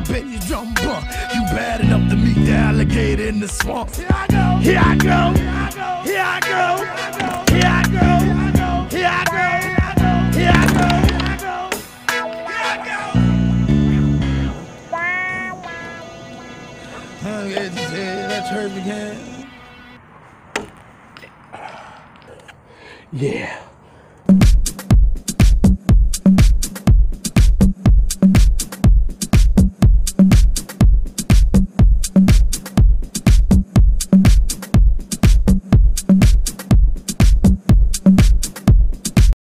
bass drum bump. You bad enough to meet the alligator in the swamp. Here I go, here I go, here I go, here I go, here I go, here I go, here I go. That church again. Yeah.